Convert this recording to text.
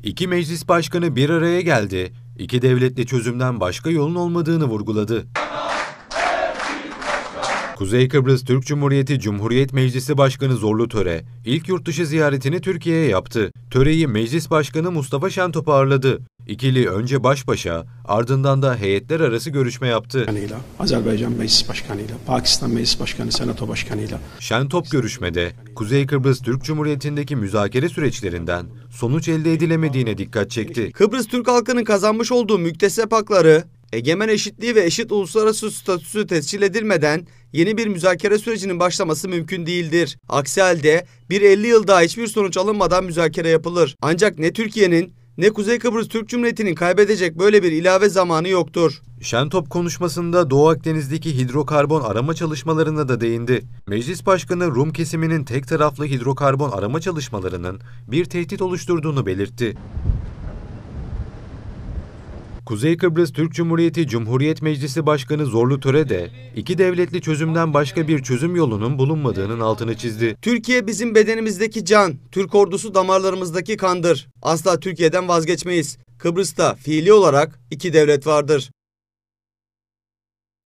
İki meclis başkanı bir araya geldi, iki devletli çözümden başka yolun olmadığını vurguladı. Kuzey Kıbrıs Türk Cumhuriyeti Cumhuriyet Meclisi Başkanı Zorlu Töre, ilk yurtdışı ziyaretini Türkiye'ye yaptı. Töre'yi Meclis Başkanı Mustafa Şentop ağırladı. İkili önce baş başa, ardından da heyetler arası görüşme yaptı. Azerbaycan Meclis Başkanı'yla, Pakistan Meclis Başkanı, Senato Başkanı'yla. Şentop görüşmede, Kuzey Kıbrıs Türk Cumhuriyeti'ndeki müzakere süreçlerinden sonuç elde edilemediğine dikkat çekti. Kıbrıs Türk halkının kazanmış olduğu müktesep hakları, egemen eşitliği ve eşit uluslararası statüsü tescil edilmeden yeni bir müzakere sürecinin başlaması mümkün değildir. Aksi halde bir 50 yıl daha hiçbir sonuç alınmadan müzakere yapılır. Ancak ne Türkiye'nin ne Kuzey Kıbrıs Türk Cumhuriyeti'nin kaybedecek böyle bir ilave zamanı yoktur. Şentop konuşmasında Doğu Akdeniz'deki hidrokarbon arama çalışmalarına da değindi. Meclis Başkanı Rum kesiminin tek taraflı hidrokarbon arama çalışmalarının bir tehdit oluşturduğunu belirtti. Kuzey Kıbrıs Türk Cumhuriyeti Cumhuriyet Meclisi Başkanı Zorlu Töre de iki devletli çözümden başka bir çözüm yolunun bulunmadığının altını çizdi. Türkiye bizim bedenimizdeki can, Türk ordusu damarlarımızdaki kandır. Asla Türkiye'den vazgeçmeyiz. Kıbrıs'ta fiili olarak iki devlet vardır.